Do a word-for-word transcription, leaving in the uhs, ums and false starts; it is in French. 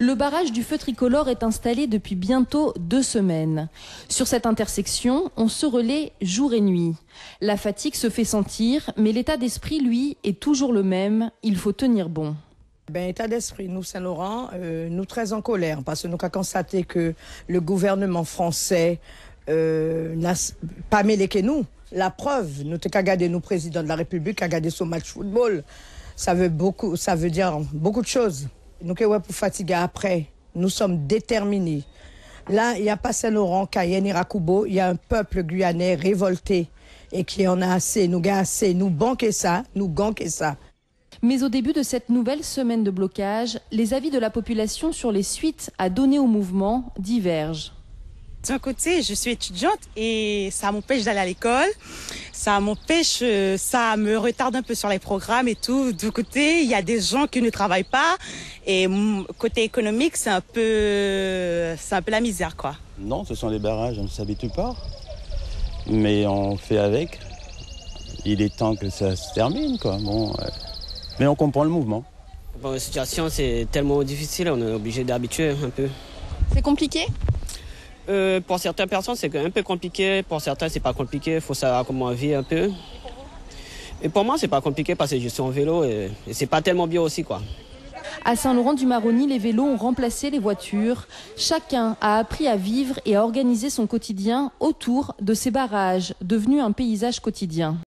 Le barrage du feu tricolore est installé depuis bientôt deux semaines. Sur cette intersection, on se relaie jour et nuit. La fatigue se fait sentir, mais l'état d'esprit, lui, est toujours le même. Il faut tenir bon. Ben, état d'esprit, nous, Saint-Laurent, euh, nous très en colère parce que nous avons constaté que le gouvernement français euh, n'a pas mêlé que nous. La preuve, nous avons regardé nous, président de la République, à regarder son match football. Ça veut, beaucoup, ça veut dire beaucoup de choses. Nous sommes pour fatiguer après. Nous sommes déterminés. Là, il n'y a pas Saint-Laurent, Cayenne et Rakubo. Il y a un peuple guyanais révolté et qui en a assez. Nous avons assez. Nous banquons ça, nous gagnons ça. Mais au début de cette nouvelle semaine de blocage, les avis de la population sur les suites à donner au mouvement divergent. D'un côté, je suis étudiante et ça m'empêche d'aller à l'école, ça m'empêche, ça me retarde un peu sur les programmes et tout. De côté, il y a des gens qui ne travaillent pas et côté économique, c'est un peu, c'est un peu la misère, quoi. Non, ce sont les barrages, on ne s'habitue pas, mais on fait avec. Il est temps que ça se termine, quoi. Bon, euh, mais on comprend le mouvement. Bon, la situation, c'est tellement difficile, on est obligé d'habituer un peu. C'est compliqué ? Euh, pour certaines personnes, c'est un peu compliqué. Pour certains, c'est pas compliqué. Il faut savoir comment vivre un peu. Et pour moi, c'est pas compliqué parce que je suis en vélo et, et c'est pas tellement bien aussi, quoi. À Saint-Laurent-du-Maroni, les vélos ont remplacé les voitures. Chacun a appris à vivre et à organiser son quotidien autour de ces barrages, devenus un paysage quotidien.